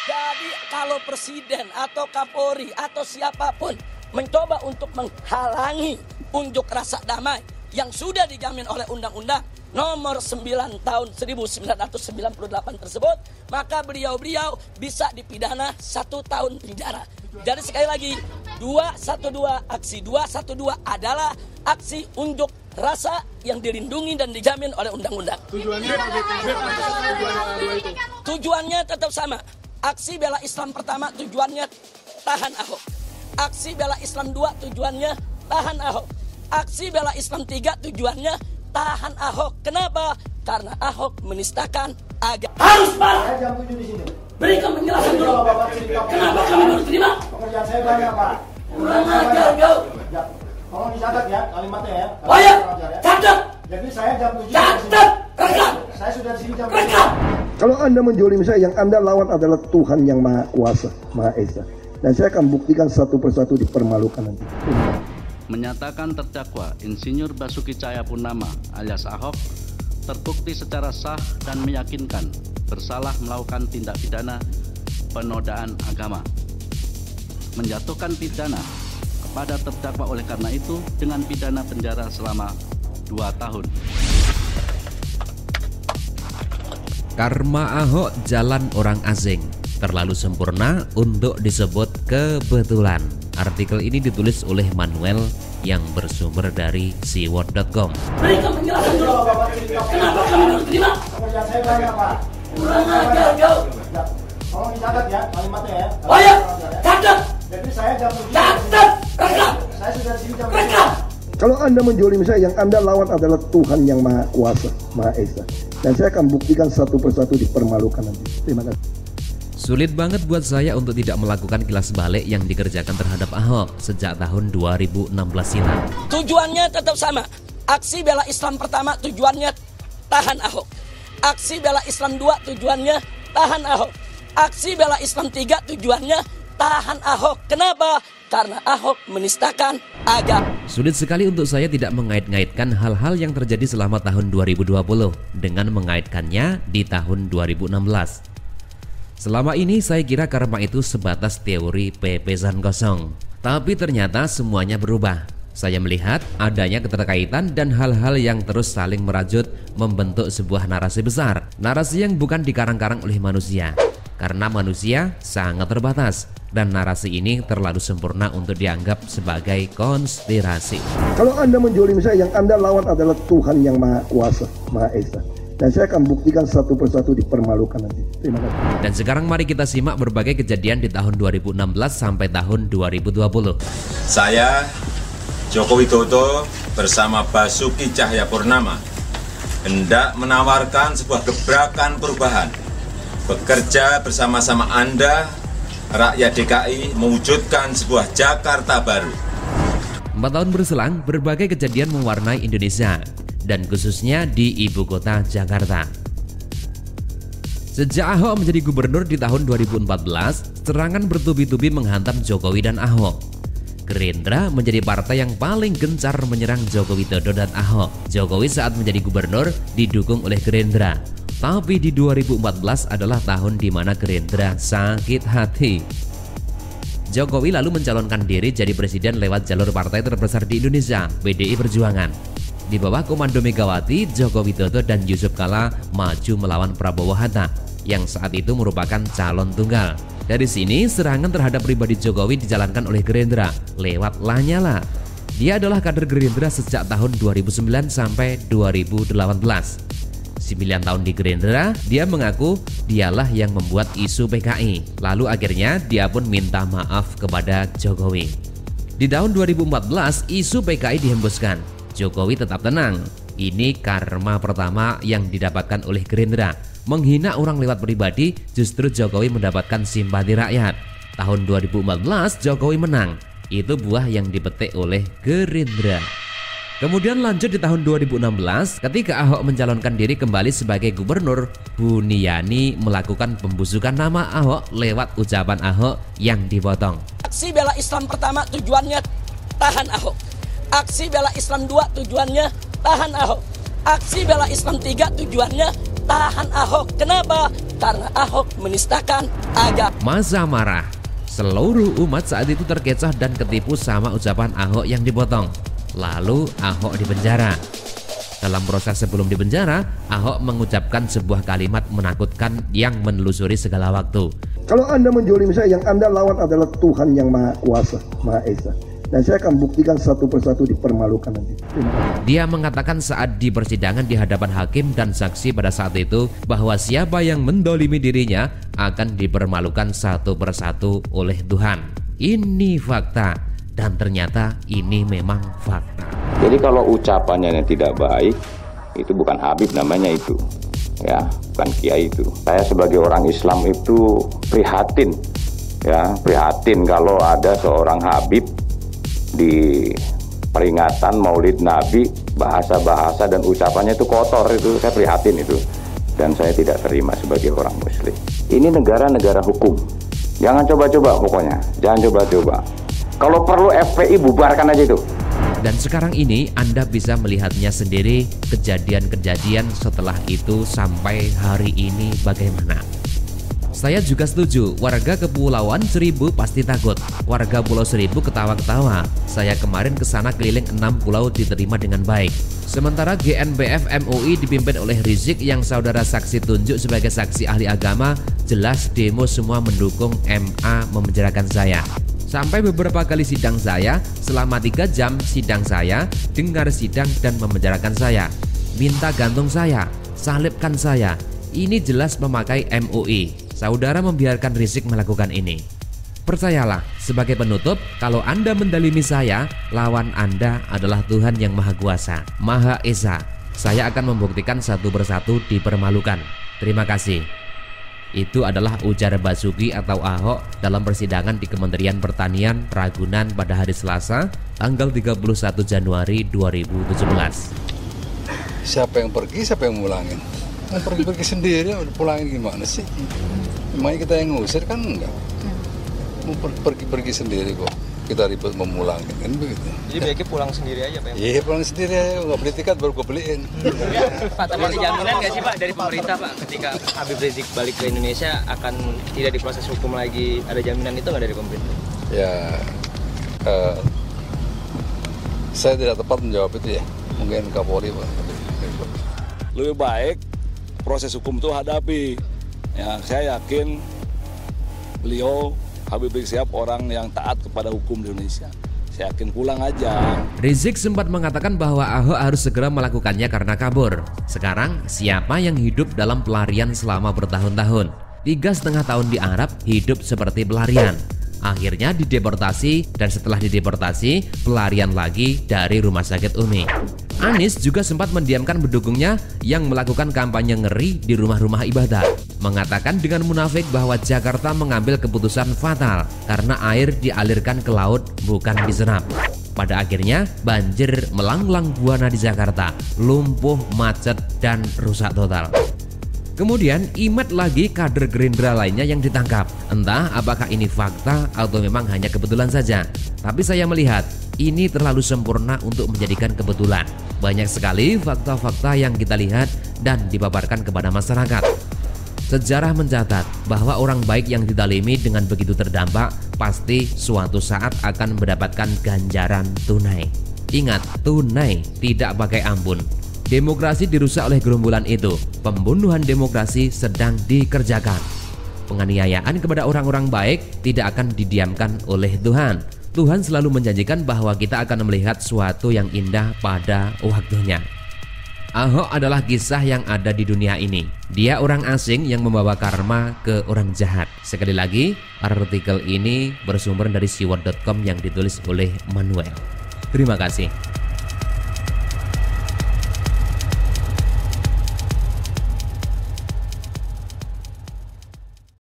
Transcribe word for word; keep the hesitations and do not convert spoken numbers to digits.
Jadi kalau presiden atau Kapolri atau siapapun mencoba untuk menghalangi unjuk rasa damai yang sudah dijamin oleh Undang-Undang nomor sembilan tahun seribu sembilan ratus sembilan puluh delapan tersebut, maka beliau-beliau bisa dipidana satu tahun penjara. Jadi sekali lagi, dua satu dua aksi dua satu dua adalah aksi unjuk rasa yang dilindungi dan dijamin oleh Undang-Undang. Tujuannya Tujuannya tetap sama. Aksi bela Islam pertama tujuannya tahan Ahok. Aksi bela Islam dua tujuannya tahan Ahok. Aksi bela Islam tiga tujuannya tahan Ahok. Kenapa? Karena Ahok menistakan agama. Harus Pak. saya jam tujuh di sini. Berikan penjelasan dulu. Kalau Bapak cerita, Kenapa kami baru terima? pekerjaan saya banyak, Pak. Kurang ajar kau. Ya, tolong dicatat ya kalimatnya ya. Oh ya, Kurang ajar ya. catat. Jadi saya jam tujuh di sini. Catat. Rekam. Saya sudah di sini jam Rekam. Kalau Anda menjolimi saya, yang Anda lawan adalah Tuhan yang Maha Kuasa, Maha Esa. Dan saya akan buktikan satu persatu dipermalukan nanti. Menyatakan terdakwa Insinyur Basuki Cahayapurnama alias Ahok terbukti secara sah dan meyakinkan bersalah melakukan tindak pidana penodaan agama. Menjatuhkan pidana kepada terdakwa oleh karena itu dengan pidana penjara selama dua tahun. Karma Ahok jalan orang asing, terlalu sempurna untuk disebut kebetulan. Artikel ini ditulis oleh Manuel yang bersumber dari siwot dot com. Berikan penjelasan dulu. Kalau Bapak cerita, Kenapa kami baru terima? pekerjaan saya banyak, Pak. Kurang ajar kau. Ya, tolong dicatat ya kalimatnya ya. Oh ya, Kurang ajar ya. catat. Jadi saya jam tujuh di sini. Catat. Rekam. Saya sudah di sini jam Rekam. Kalau Anda menjolimi saya, yang Anda lawan adalah Tuhan yang Maha Kuasa, Maha Esa. Dan saya akan buktikan satu persatu dipermalukan nanti. Terima kasih. Sulit banget buat saya untuk tidak melakukan kilas balik yang dikerjakan terhadap Ahok sejak tahun dua ribu enam belas silam. Tujuannya tetap sama. Aksi bela Islam pertama tujuannya tahan Ahok. Aksi bela Islam dua tujuannya tahan Ahok. Aksi bela Islam tiga tujuannya tahan Ahok. Kenapa? Karena Ahok menistakan agama. Sulit sekali untuk saya tidak mengait-ngaitkan hal-hal yang terjadi selama tahun dua ribu dua puluh dengan mengaitkannya di tahun dua ribu enam belas. Selama ini saya kira karma itu sebatas teori pepesan kosong. Tapi ternyata semuanya berubah. Saya melihat adanya keterkaitan dan hal-hal yang terus saling merajut membentuk sebuah narasi besar. Narasi yang bukan dikarang-karang oleh manusia. Karena manusia sangat terbatas. Dan narasi ini terlalu sempurna untuk dianggap sebagai konspirasi. Kalau Anda menjolimi saya, yang Anda lawan adalah Tuhan yang Maha Kuasa, Maha Esa. Dan saya akan buktikan satu persatu dipermalukan nanti. Terima kasih. Dan sekarang mari kita simak berbagai kejadian di tahun dua ribu enam belas sampai tahun dua ribu dua puluh. Saya Joko Widodo bersama Basuki Cahayapurnama hendak menawarkan sebuah gebrakan perubahan, bekerja bersama-sama Anda, rakyat D K I, mewujudkan sebuah Jakarta baru. Empat tahun berselang, berbagai kejadian mewarnai Indonesia dan khususnya di ibu kota Jakarta. Sejak Ahok menjadi gubernur di tahun dua ribu empat belas, serangan bertubi-tubi menghantam Jokowi dan Ahok. Gerindra menjadi partai yang paling gencar menyerang Joko Widodo dan Ahok. Jokowi saat menjadi gubernur didukung oleh Gerindra. Tapi di dua ribu empat belas adalah tahun di mana Gerindra sakit hati. Jokowi lalu mencalonkan diri jadi presiden lewat jalur partai terbesar di Indonesia, P D I Perjuangan. Di bawah komando Megawati, Joko Widodo dan Yusuf Kala maju melawan Prabowo Hatta yang saat itu merupakan calon tunggal. Dari sini serangan terhadap pribadi Jokowi dijalankan oleh Gerindra lewat Lanyala. Dia adalah kader Gerindra sejak tahun dua ribu sembilan sampai dua ribu delapan belas. sembilan tahun di Gerindra, dia mengaku dialah yang membuat isu P K I. Lalu akhirnya dia pun minta maaf kepada Jokowi. Di tahun dua ribu empat belas, isu P K I dihembuskan. Jokowi tetap tenang. Ini karma pertama yang didapatkan oleh Gerindra. Menghina orang lewat pribadi, justru Jokowi mendapatkan simpati rakyat. Tahun dua ribu empat belas, Jokowi menang. Itu buah yang dipetik oleh Gerindra. Kemudian lanjut di tahun dua ribu enam belas, ketika Ahok mencalonkan diri kembali sebagai gubernur, Buniani melakukan pembusukan nama Ahok lewat ucapan Ahok yang dipotong. Aksi bela Islam pertama tujuannya tahan Ahok. Aksi bela Islam dua tujuannya tahan Ahok. Aksi bela Islam tiga tujuannya tahan Ahok. Kenapa? Karena Ahok menistakan agama. Masa marah. Seluruh umat saat itu terkecoh dan ketipu sama ucapan Ahok yang dipotong. Lalu Ahok dipenjara. Dalam proses sebelum dipenjara, Ahok mengucapkan sebuah kalimat menakutkan yang menelusuri segala waktu. Kalau Anda menjolimi saya, yang Anda lawan adalah Tuhan yang Maha Kuasa, Maha Esa. Dan saya akan buktikan satu persatu dipermalukan nanti. Terima kasih. Dia mengatakan saat di persidangan di hadapan hakim dan saksi pada saat itu bahwa siapa yang mendolimi dirinya akan dipermalukan satu persatu oleh Tuhan. Ini fakta, dan ternyata ini memang fakta. Jadi kalau ucapannya yang tidak baik, itu bukan Habib namanya itu, ya, bukan kiai itu. Saya sebagai orang Islam itu prihatin, ya, prihatin kalau ada seorang Habib di peringatan Maulid Nabi bahasa-bahasa dan ucapannya itu kotor, itu saya prihatin itu, dan saya tidak terima sebagai orang Muslim. Ini negara-negara hukum, jangan coba-coba pokoknya, jangan coba-coba. Kalau perlu F P I bubarkan aja itu. Dan sekarang ini Anda bisa melihatnya sendiri kejadian-kejadian setelah itu sampai hari ini bagaimana. Saya juga setuju, warga Kepulauan Seribu pasti takut. Warga Pulau Seribu ketawa-ketawa. Saya kemarin ke sana keliling enam pulau diterima dengan baik. Sementara G N B F M U I dipimpin oleh Rizik yang saudara saksi tunjuk sebagai saksi ahli agama, jelas demo semua mendukung M A memenjarakan saya. Sampai beberapa kali sidang saya, selama tiga jam sidang saya, dengar sidang dan memenjarakan saya. Minta gantung saya, salibkan saya. Ini jelas memakai M U I. Saudara membiarkan Rizik melakukan ini. Percayalah, sebagai penutup, kalau Anda mendalimi saya, lawan Anda adalah Tuhan yang Maha Kuasa, Maha Esa. Saya akan membuktikan satu persatu dipermalukan. Terima kasih. Itu adalah ujar Basuki atau Ahok dalam persidangan di Kementerian Pertanian Ragunan pada hari Selasa, tanggal tiga puluh satu Januari dua ribu tujuh belas. Siapa yang pergi, siapa yang mulangin? Pergi-pergi sendiri, pulangin gimana sih? Emangnya kita yang ngusir kan enggak? Mau pergi-pergi sendiri kok, kita ribet memulangin, kan begitu. Jadi baiknya pulang sendiri aja Pak? Iya, pulang sendiri aja, nggak beli tiket baru gue beliin. Pak, tapi ada jaminan nggak sih Pak dari pemerintah Pak ketika Habib Rizik balik ke Indonesia akan tidak diproses hukum lagi? Ada jaminan itu nggak dari pemerintah? Ya, uh, saya tidak tepat menjawab itu ya, mungkin Kapolri Pak. Lebih baik proses hukum itu hadapi. Ya, saya yakin beliau Habib Rizik Syihab orang yang taat kepada hukum di Indonesia. Saya yakin pulang aja. Rizik sempat mengatakan bahwa Ahok harus segera melakukannya karena kabur. Sekarang siapa yang hidup dalam pelarian selama bertahun-tahun? Tiga setengah tahun di Arab hidup seperti pelarian. Akhirnya dideportasi dan setelah dideportasi pelarian lagi dari rumah sakit Umi. Anies juga sempat mendiamkan pendukungnya yang melakukan kampanye ngeri di rumah-rumah ibadah, mengatakan dengan munafik bahwa Jakarta mengambil keputusan fatal karena air dialirkan ke laut bukan diserap. Pada akhirnya banjir melanglang buana di Jakarta, lumpuh, macet, dan rusak total. Kemudian imet lagi kader Gerindra lainnya yang ditangkap. Entah apakah ini fakta atau memang hanya kebetulan saja. Tapi saya melihat ini terlalu sempurna untuk menjadikan kebetulan. Banyak sekali fakta-fakta yang kita lihat dan dipaparkan kepada masyarakat. Sejarah mencatat bahwa orang baik yang didalimi dengan begitu terdampak pasti suatu saat akan mendapatkan ganjaran tunai. Ingat, tunai, tidak pakai ampun. Demokrasi dirusak oleh gerombolan itu. Pembunuhan demokrasi sedang dikerjakan. Penganiayaan kepada orang-orang baik tidak akan didiamkan oleh Tuhan. Tuhan selalu menjanjikan bahwa kita akan melihat sesuatu yang indah pada waktunya. Ahok adalah kisah yang ada di dunia ini. Dia orang asing yang membawa karma ke orang jahat. Sekali lagi, artikel ini bersumber dari siwot dot com yang ditulis oleh Manuel. Terima kasih.